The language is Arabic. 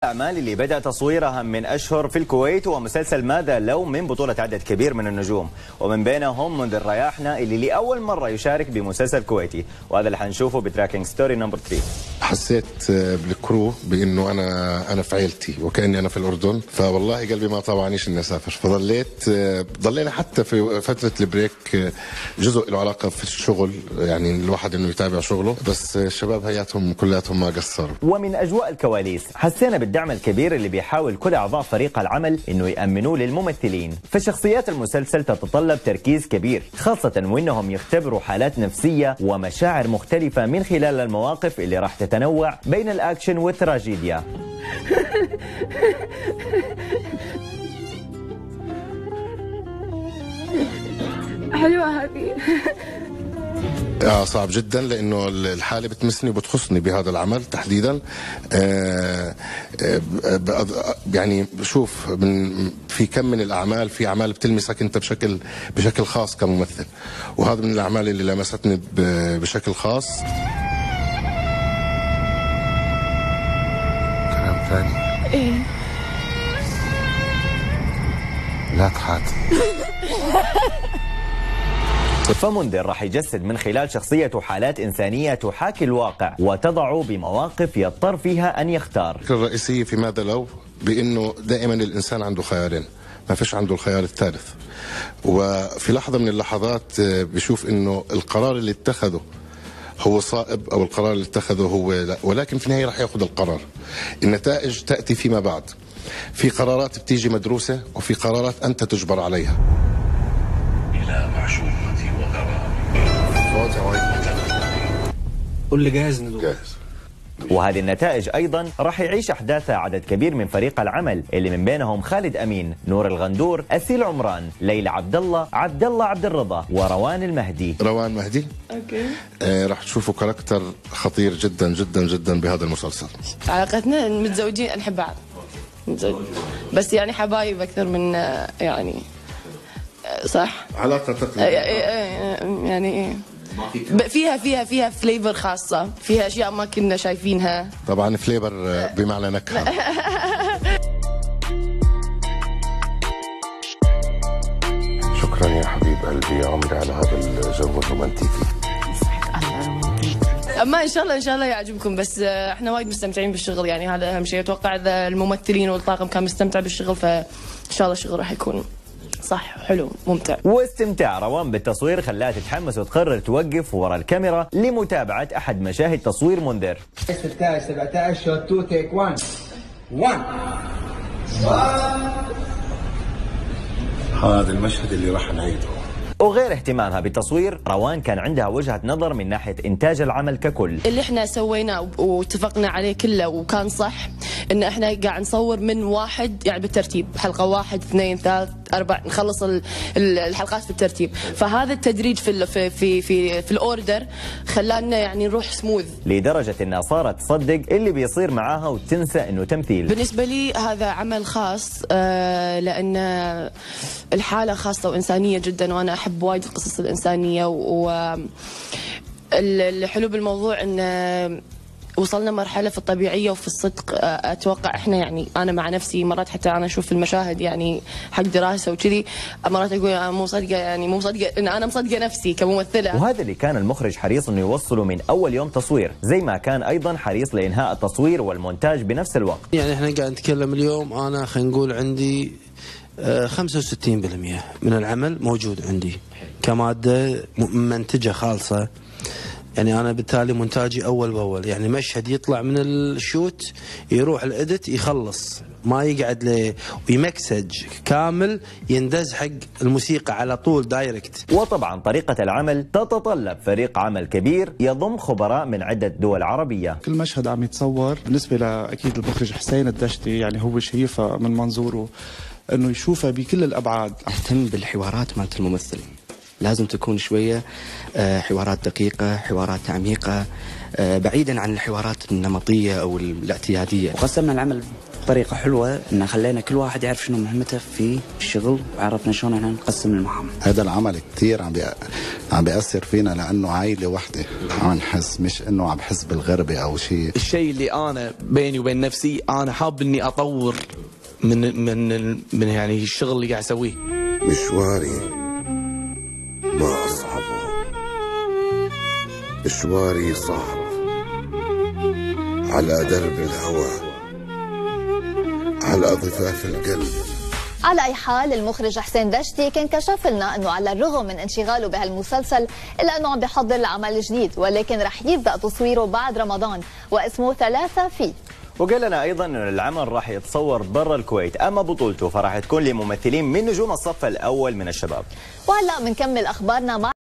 الأعمال اللي بدأ تصويرها من أشهر في الكويت هو مسلسل ماذا لو من بطولة عدد كبير من النجوم، ومن بينهم منذر رياحنا اللي لأول مرة يشارك بمسلسل كويتي، وهذا اللي حنشوفه بتراكنج ستوري نمبر 3. حسيت بالكرو بانه انا في عيلتي وكاني انا في الاردن، فوالله قلبي ما طوعنيش اني اسافر، ضلينا حتى في فتره البريك جزء له علاقه في الشغل، يعني الواحد انه يتابع شغله، بس الشباب هياتهم كلياتهم ما قصروا. ومن اجواء الكواليس حسينا بالدعم الكبير اللي بيحاول كل اعضاء فريق العمل انه يامنوه للممثلين، فشخصيات المسلسل تتطلب تركيز كبير، خاصه وانهم يختبروا حالات نفسيه ومشاعر مختلفه من خلال المواقف اللي راح تتنوع بين الاكشن والتراجيديا. حلوة هذه. صعب جدا لانه الحاله بتمسني وبتخصني بهذا العمل تحديدا. يعني شوف، في كم من الاعمال، في اعمال بتلمسك انت بشكل خاص كممثل، وهذا من الاعمال اللي لمستني بشكل خاص. كلام ثاني؟ ايه، لا تحات. فمنذر راح يجسد من خلال شخصيته حالات إنسانية تحاكي الواقع وتضعه بمواقف يضطر فيها أن يختار. الفكرة الرئيسية في ماذا لو بأنه دائما الإنسان عنده خيارين، ما فيش عنده الخيار الثالث، وفي لحظة من اللحظات بيشوف أنه القرار اللي اتخذه هو صائب أو القرار اللي اتخذه هو لا، ولكن في النهاية راح يأخذ القرار. النتائج تأتي فيما بعد، في قرارات بتيجي مدروسة وفي قرارات أنت تجبر عليها. إلى معشوقتي وغرامي. قول لي جاهز ندوق. جاهز. وهذه النتائج أيضا راح يعيش أحداثها عدد كبير من فريق العمل اللي من بينهم خالد أمين، نور الغندور، أسيل عمران، ليلى عبد الله عبد الرضا، وروان المهدي. روان مهدي اوكي. راح تشوفوا كاركتر خطير جدا جدا جدا بهذا المسلسل. علاقتنا متزوجين، نحب بعض، بس يعني حبايب أكثر من يعني صح؟ علاقة تقريبا يعني فيها فليفر خاصة، فيها أشياء ما كنا شايفينها. طبعا فليفر بمعنى نكهة. شكرا يا حبيب قلبي يا عمري على هذا الجو الرومانتيكي. اما ان شاء الله يعجبكم، بس احنا وايد مستمتعين بالشغل، يعني هذا اهم شيء. اتوقع اذا الممثلين والطاقم كان مستمتع بالشغل فان شاء الله الشغل راح يكون صح حلو ممتع. واستمتاع روان بالتصوير خلاها تتحمس وتقرر توقف ورا الكاميرا لمتابعة أحد مشاهد تصوير منذر. 16 17 شوت 2 تيك 1 هذا المشهد اللي راح نعيده. وغير اهتمامها بالتصوير، روان كان عندها وجهة نظر من ناحية إنتاج العمل ككل. اللي احنا سويناه واتفقنا عليه كله وكان صح، ان احنا قاعد نصور من واحد يعني بالترتيب، حلقة 1 2 3 4 نخلص الحلقات في الترتيب، فهذا التدريج في الاوردر خلانا يعني نروح سموث، لدرجة انها صارت تصدق اللي بيصير معاها وتنسى انه تمثيل. بالنسبة لي هذا عمل خاص، لان الحالة خاصة وإنسانية جدا، وأنا أحب وايد القصص الإنسانية. والحلو بالموضوع أن وصلنا مرحلة في الطبيعية وفي الصدق. أتوقع إحنا يعني أنا مع نفسي مرات حتى أنا أشوف المشاهد يعني حق دراسة وكذي، مرات أقول أنا مو مصدقة، يعني مو مصدقة إن أنا مصدقة نفسي كممثلة. وهذا اللي كان المخرج حريص إنه يوصله من أول يوم تصوير، زي ما كان أيضا حريص لإنهاء التصوير والمونتاج بنفس الوقت. يعني إحنا قاعد نتكلم اليوم، أنا خلينا نقول عندي 65% من العمل موجود عندي كمادة منتجة خالصة. يعني أنا بالتالي مونتاجي أول بأول، يعني مشهد يطلع من الشوت يروح الإدت يخلص، ما يقعد ويمكسج كامل يندز حق الموسيقى على طول دايركت. وطبعا طريقة العمل تتطلب فريق عمل كبير يضم خبراء من عدة دول عربية. كل مشهد عم يتصور بالنسبة لأكيد المخرج حسين الدشتي، يعني هو شايفها من منظوره انه يشوفها بكل الابعاد. اهتم بالحوارات مالت الممثل، لازم تكون شويه حوارات دقيقه، حوارات عميقه، بعيدا عن الحوارات النمطيه او الاعتياديه. وقسمنا العمل طريقة حلوة إن خلينا كل واحد يعرف شنو مهمته في الشغل، وعرفنا شلون احنا نقسم المهام. هذا العمل كثير عم بيأثر فينا لأنه عائلة وحدة، عم نحس مش إنه عم بحس بالغربة أو شيء. الشيء اللي أنا بيني وبين نفسي أنا حاب إني أطور من يعني الشغل اللي قاعد أسويه. مشواري ما أصعبه، مشواري صعب على درب الهوى، على ضفاف القلب. على أي حال المخرج حسين دشتي كان كشف لنا أنه على الرغم من انشغاله بهالمسلسل إلا أنه عم بيحضر لعمل جديد، ولكن رح يبدأ تصويره بعد رمضان واسمه 3 في. وقال لنا ايضا انه العمل راح يتصور برا الكويت، اما بطولته فراح تكون لممثلين من نجوم الصف الاول من الشباب. وهلا بنكمل اخبارنا مع